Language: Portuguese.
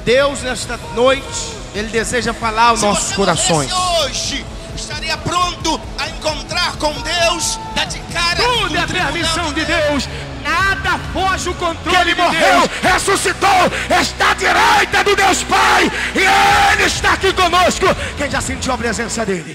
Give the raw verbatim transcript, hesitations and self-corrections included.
Deus, nesta noite, Ele deseja falar aos Se nossos você corações. morresse hoje, estaria pronto a encontrar com Deus, dar de cara Tudo com é o tribunal permissão de Deus. Deus. Nada foge o controle Ele de morreu, Deus. ressuscitou, está à direita do Deus Pai, e Ele está aqui conosco. Quem já sentiu a presença dele?